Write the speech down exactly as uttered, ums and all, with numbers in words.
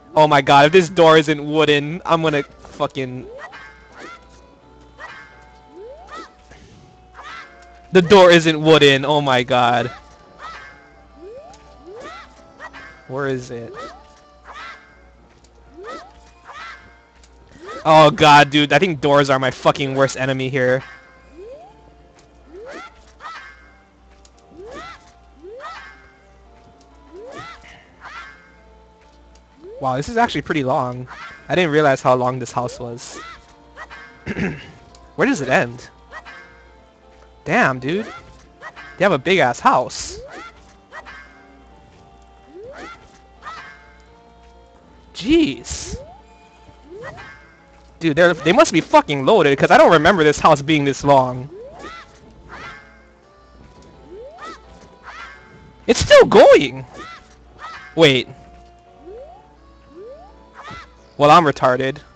Oh my god, if this door isn't wooden, I'm gonna fucking... The door isn't wooden, oh my god. Where is it? Oh god, dude, I think doors are my fucking worst enemy here. Wow, this is actually pretty long. I didn't realize how long this house was. Where does it end? Damn, dude. They have a big-ass house. Jeez. Dude, they they must be fucking loaded, because I don't remember this house being this long. It's still going! Wait. Well, I'm retarded.